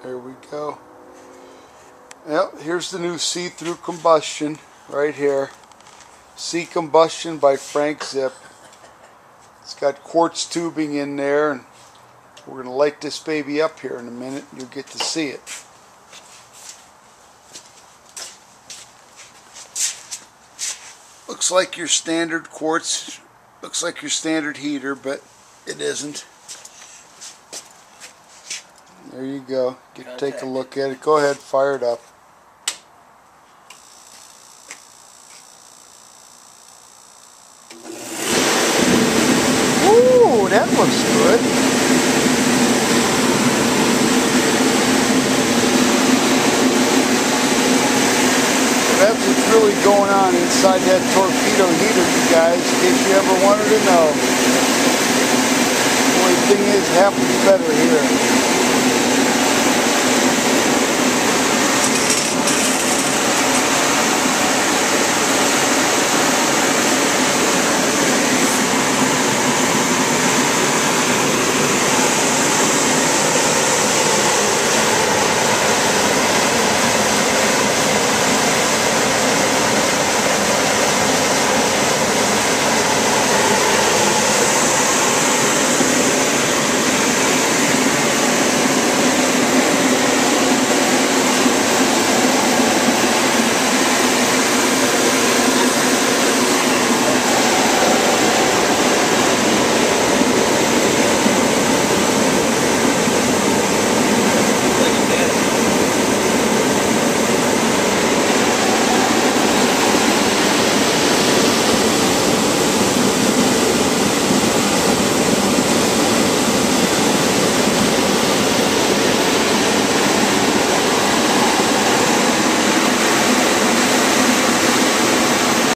There we go. Yep, here's the new see-through combustion right here. See Combustion by Frank Zipp. It's got quartz tubing in there, and we're going to light this baby up here in a minute and you'll get to see it. Looks like your standard quartz, looks like your standard heater, but it isn't. There you go. Take a look at it. Go ahead, fire it up. Ooh, that looks good. That's what's really going on inside that torpedo heater, you guys, in case you ever wanted to know. The only thing is, it happens better here.